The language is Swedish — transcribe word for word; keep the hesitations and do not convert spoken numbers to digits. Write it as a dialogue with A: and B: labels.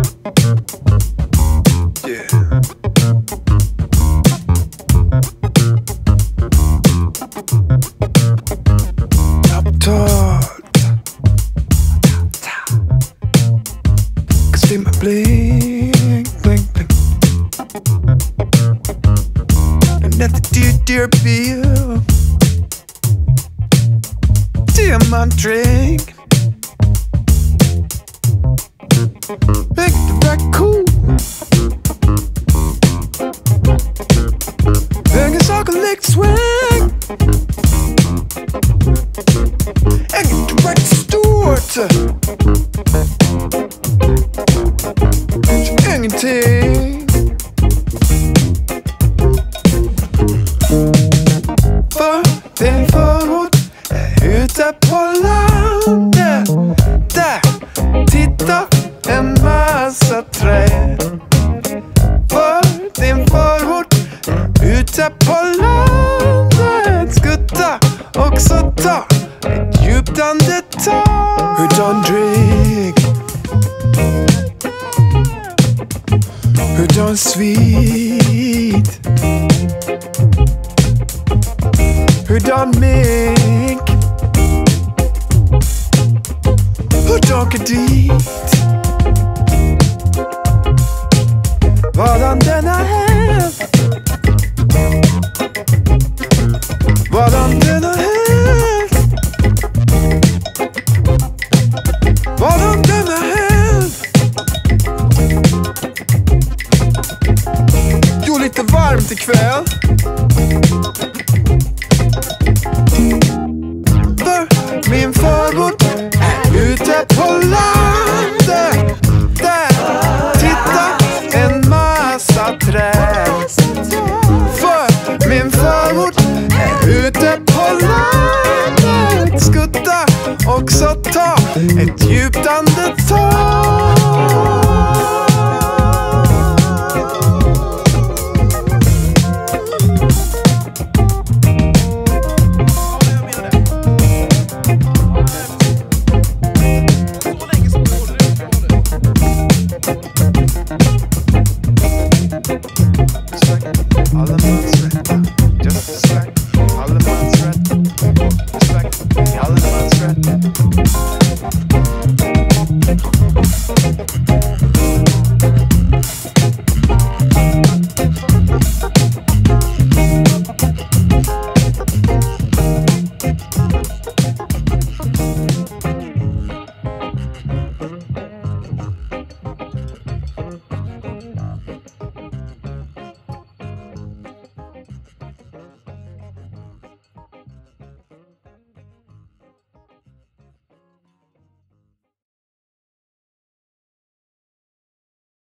A: Kostym och bling, bling, bling. Den heter dyrt, dyrt bil. Diamantring. Make the back cool. Ingen sagolikt swing. Inget direkt stort. Ingenting. För din förort är ute på landet. Där, titta, en massa träd. För din förort är ute på landet. Skutta och så ta ett djupt andetag. Hurdan direkt. Hurdan svit. Hurdan mink. Hurdan kredit. Vadan denna hänt. Vadan denna hänt. Vadan denna hänt. Jo, lite varmt ikväll. För min förort är ute på landet. Där, titta, en massa träd. För min förort är ute på landet. Skutta och så ta ett djupt andetag.